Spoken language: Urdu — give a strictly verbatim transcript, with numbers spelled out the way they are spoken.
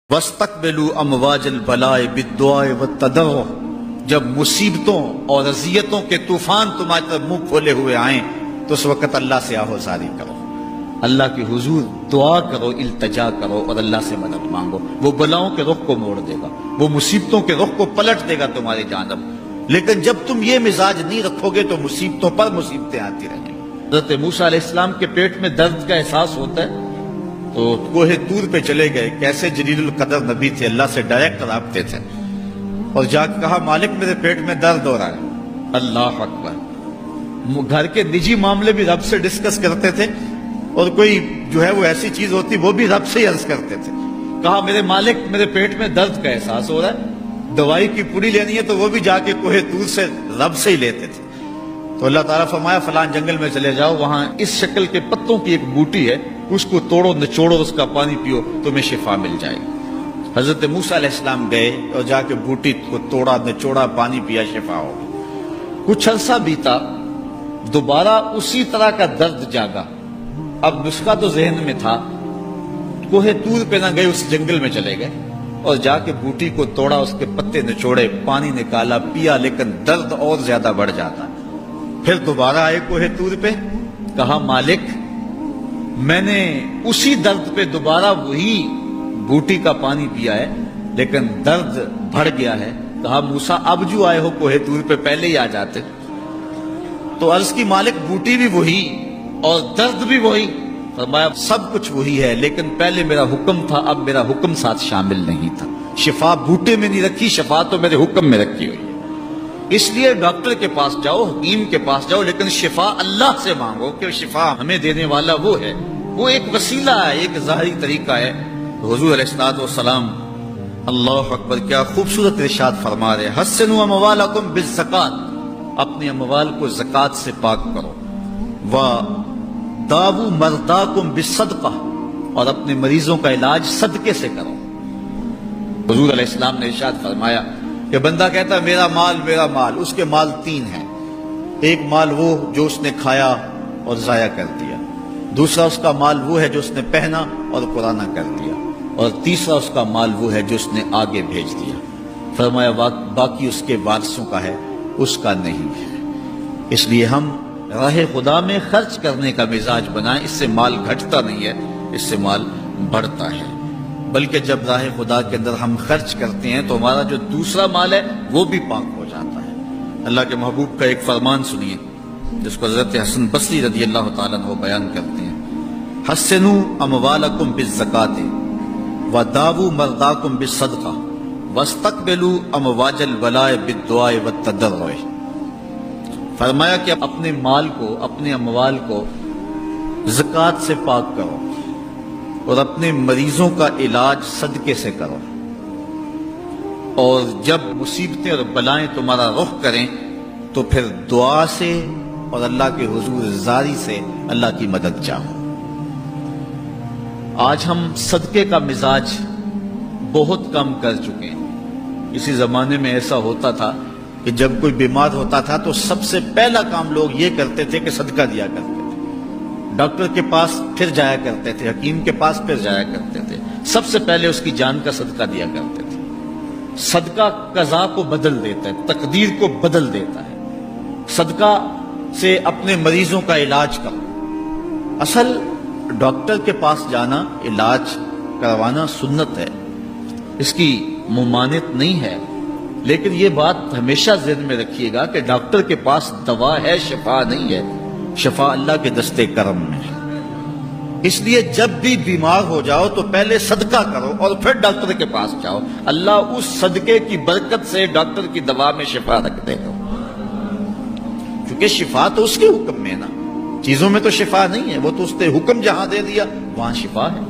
وَاسْتَقْبِلُوا أَمْوَاجَ الْبَلَاءِ بِالدُّعَاءِ وَالتَّضَرُّعِ، جب مصیبتوں اور اذیتوں کے طوفان تمہاری طرف منہ کھولے ہوئے آئیں تو اس وقت اللہ سے آہوزاری کرو، اللہ کی حضور دعا کرو، التجا کرو اور اللہ سے مدد مانگو۔ وہ بلاؤں کے رخ کو موڑ دے گا، وہ مصیبتوں کے رخ کو پلٹ دے گا تمہاری جانب۔ لیکن جب تم یہ مزاج نہیں رکھو گے تو مصیبتوں پر مصیبتیں آتی رہیں گی۔ حضرت موسیٰ علیہ السلام کے پیٹ میں درد کا احساس ہوتا ہے تو کوہ طور پہ چلے گئے، کیسے جلیل القدر نبی تھے، اللہ سے ڈائریکٹ رابطے تھے، اور جا کے کہا مالک میرے پیٹ میں درد ہو رہا ہے۔ اللہ اکبر۔ گھر کے نجی معاملے بھی رب سے ڈسکس کرتے تھے، اور کوئی جو ہے وہ ایسی چیز ہوتی وہ بھی رب سے ہی عرض کرتے تھے۔ کہا میرے مالک میرے پیٹ میں درد کا احساس ہو رہا ہے، دوائی کی پوری لینی ہے تو وہ بھی جا کے کوہ طور سے رب سے ہی لیتے تھے۔ تو اللہ تعالیٰ فرمایا فلان جنگل میں چلے جاؤ، وہاں اس شکل کے پتوں کی ایک بوٹی ہے، اس کو توڑو نچوڑو، اس کا پانی پیو، تمہیں شفا مل جائے گی۔ حضرت موسیٰ علیہ السلام گئے اور جا کے بوٹی کو توڑا نچوڑا، پانی پیا، شفا ہو گئی۔ کچھ عرصہ بیتا، دوبارہ اسی طرح کا درد جاگا۔ اب نسخہ تو ذہن میں تھا، کوہ طور پہ نہ گئے، اس جنگل میں چلے گئے اور جا کے بوٹی کو توڑا، اس کے پتے نچوڑے، پانی نکالا، پیا، لیکن درد اور زیادہ بڑھ جاتا۔ پھر دوبارہ آئے کوہ طور پہ، کہا مالک میں نے اسی درد پہ دوبارہ وہی بوٹی کا پانی پیا ہے لیکن درد بڑھ گیا ہے۔ کہا موسیٰ اب جو آئے ہو کوہ طور پہ پہلے ہی آ جاتے۔ تو عرض کی مالک بوٹی بھی وہی اور درد بھی وہی۔ فرمایا سب کچھ وہی ہے لیکن پہلے میرا حکم تھا، اب میرا حکم ساتھ شامل نہیں تھا۔ شفا بوٹے میں نہیں رکھی، شفا تو میرے حکم میں رکھی ہوئی ہے۔ اس لیے ڈاکٹر کے پاس جاؤ، حکیم کے پاس جاؤ، لیکن شفا اللہ سے مانگو کہ شفا ہمیں دینے والا وہ ہے۔ وہ ایک وسیلہ ہے، ایک ظاہری طریقہ ہے۔ حضور علیہ الصلوۃ والسلام اللہ اکبر کیا خوبصورت ارشاد فرما رہے، حسنوا اموالکم بالزکات، اپنے اموال کو زکات سے پاک کرو، وداووا مرضاکم بالصدقہ، اور اپنے مریضوں کا علاج صدقے سے کرو۔ حضور علیہ السلام نے ارشاد فرمایا کہ بندہ کہتا ہے میرا مال میرا مال، اس کے مال تین ہیں۔ ایک مال وہ جو اس نے کھایا اور ضائع کر دیا، دوسرا اس کا مال وہ ہے جو اس نے پہنا اور پرانا کر دیا، اور تیسرا اس کا مال وہ ہے جو اس نے آگے بھیج دیا۔ فرمایا باقی اس کے وارثوں کا ہے، اس کا نہیں ہے۔ اس لیے ہم راہ خدا میں خرچ کرنے کا مزاج بنائیں، اس سے مال گھٹتا نہیں ہے، اس سے مال بڑھتا ہے۔ بلکہ جب راہ خدا کے اندر ہم خرچ کرتے ہیں تو ہمارا جو دوسرا مال ہے وہ بھی پاک ہو جاتا ہے۔ اللہ کے محبوب کا ایک فرمان سنیے جس کو حضرت حسن بصری رضی اللہ تعالیٰ عنہ بیان کرتے ہیں، حسنوا اموالکم بالزکات وداووا مرضاکم بالصدقہ واستقبلوا امواج البلاء بالدعاء والتضرع۔ فرمایا کہ اپنے مال کو، اپنے اموال کو زکات سے پاک کرو اور اپنے مریضوں کا علاج صدقے سے کرو، اور جب مصیبتیں اور بلائیں تمہارا رخ کریں تو پھر دعا سے اور اللہ کے حضور زاری سے اللہ کی مدد چاہو۔ آج ہم صدقے کا مزاج بہت کم کر چکے ہیں۔ اسی زمانے میں ایسا ہوتا تھا کہ جب کوئی بیمار ہوتا تھا تو سب سے پہلا کام لوگ یہ کرتے تھے کہ صدقہ دیا کرتے تھے، ڈاکٹر کے پاس پھر جایا کرتے تھے، حکیم کے پاس پھر جایا کرتے تھے، سب سے پہلے اس کی جان کا صدقہ دیا کرتے تھے۔ صدقہ قضا کو بدل دیتا ہے، تقدیر کو بدل دیتا ہے۔ صدقہ سے اپنے مریضوں کا علاج کرو۔ اصل ڈاکٹر کے پاس جانا، علاج کروانا سنت ہے، اس کی ممانعت نہیں ہے، لیکن یہ بات ہمیشہ ذہن میں رکھیے گا کہ ڈاکٹر کے پاس دوا ہے، شفا نہیں ہے، شفا اللہ کے دستے کرم میں ہے۔ اس لیے جب بھی بیمار ہو جاؤ تو پہلے صدقہ کرو اور پھر ڈاکٹر کے پاس جاؤ، اللہ اس صدقے کی برکت سے ڈاکٹر کی دوا میں شفا رکھ دے گا، کیونکہ شفا تو اس کے حکم میں ہے نا، چیزوں میں تو شفا نہیں ہے، وہ تو اس نے حکم جہاں دے دیا وہاں شفا ہے۔